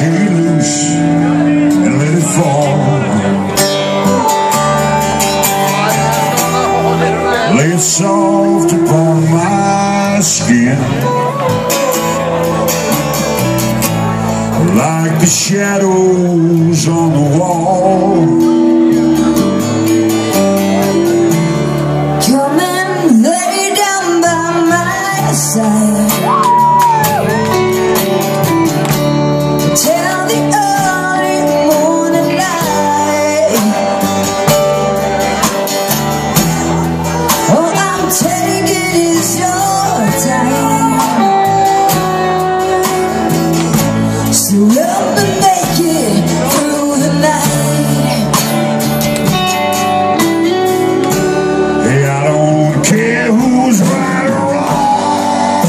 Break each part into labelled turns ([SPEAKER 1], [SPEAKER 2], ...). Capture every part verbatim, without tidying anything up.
[SPEAKER 1] shake it loose and let it fall. Lay it soft upon my skin, like the shadows on the wall.
[SPEAKER 2] Come and lay down by my side. Till the early morning light. All I'm taking is your time. So help me make it through the night.
[SPEAKER 1] Hey, I don't care who's right or wrong.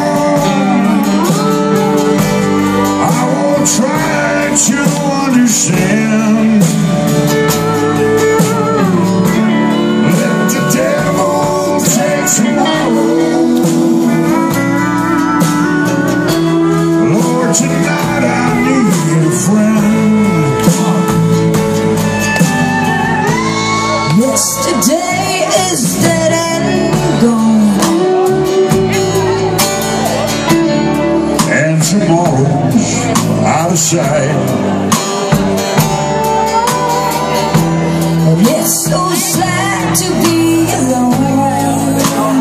[SPEAKER 1] I won't try to understand. Let the devil take tomorrow. Lord, tonight I need a friend.
[SPEAKER 2] Yesterday is dead and gone,
[SPEAKER 1] And tomorrow's out of sight.
[SPEAKER 2] and it's so sad to be alone.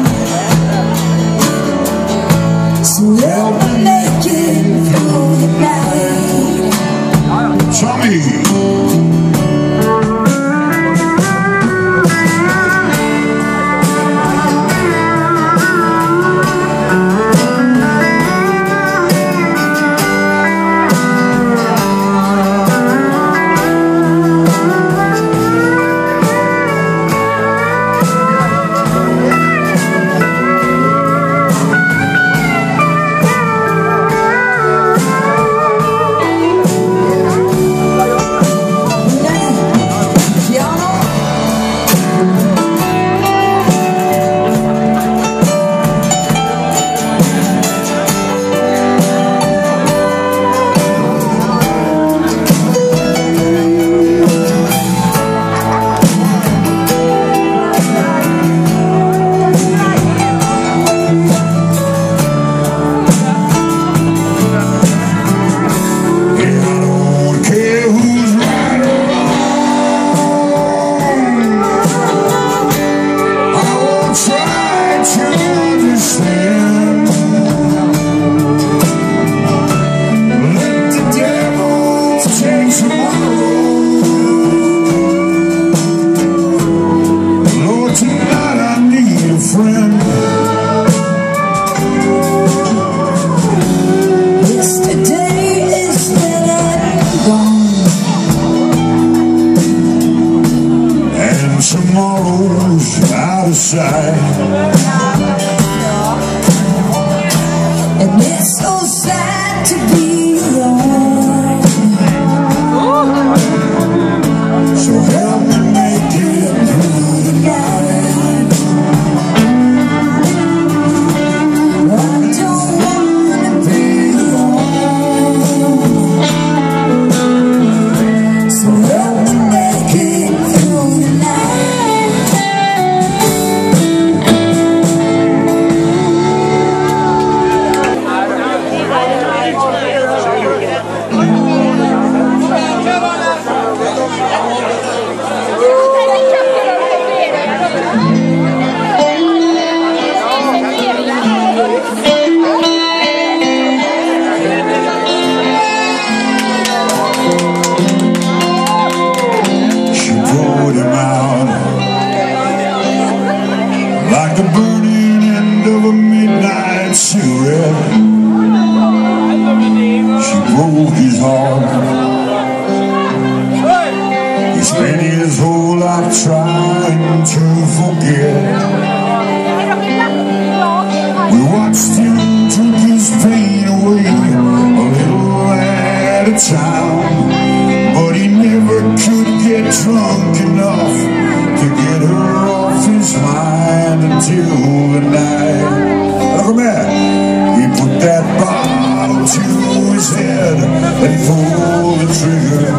[SPEAKER 2] So help me make it through the night.
[SPEAKER 1] Tommy. Tomorrow's out of sight.
[SPEAKER 2] And it's so sad to be alone.
[SPEAKER 1] So help me make it through the night.
[SPEAKER 2] I don't wanna be alone. So help me make it through the night.
[SPEAKER 1] Like the burning end of a midnight cigarette, she broke his heart. He spent his whole life trying to forget. We watched him took his pain away, a little at a time. But he never could get drunk enough to get her off his mind until the night. Look at that. He put that bottle to his head and pull the trigger.